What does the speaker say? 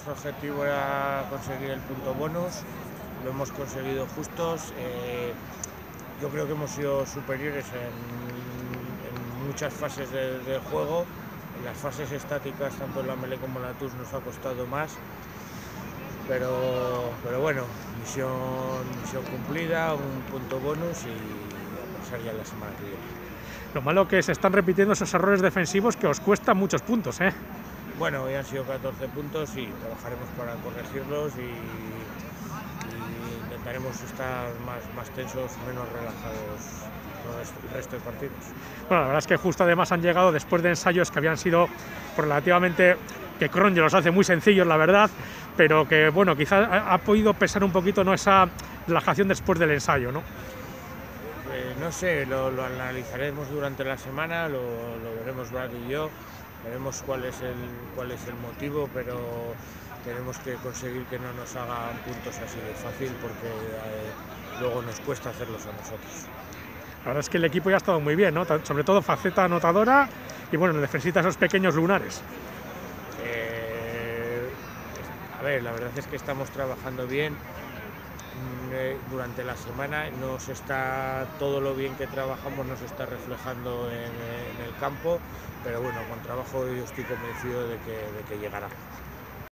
nuestro objetivo era conseguir el punto bonus, lo hemos conseguido justos. Yo creo que hemos sido superiores en muchas fases del juego. En las fases estáticas, tanto en la melee como en la TUS, nos ha costado más. Pero bueno, misión cumplida, un punto bonus y a pasar ya la semana que viene. Lo malo que se están repitiendo esos errores defensivos que os cuestan muchos puntos, ¿eh? Bueno, hoy han sido 14 puntos y trabajaremos para corregirlos y intentaremos estar más tensos, menos relajados el resto de partidos. Bueno, la verdad es que justo además han llegado después de ensayos que habían sido relativamente, que Cronje los hace muy sencillos, la verdad, pero que bueno, quizás ha podido pesar un poquito, ¿no?, esa relajación después del ensayo, ¿no? No sé, lo analizaremos durante la semana, lo veremos Brad y yo, veremos cuál es el motivo, pero tenemos que conseguir que no nos hagan puntos así de fácil, porque luego nos cuesta hacerlos a nosotros. La verdad es que el equipo ya ha estado muy bien, ¿no? Sobre todo faceta anotadora y bueno, necesita esos pequeños lunares. A ver, la verdad es que estamos trabajando bien durante la semana, todo lo bien que trabajamos nos está reflejando en el campo, pero bueno, con trabajo yo estoy convencido de que llegará.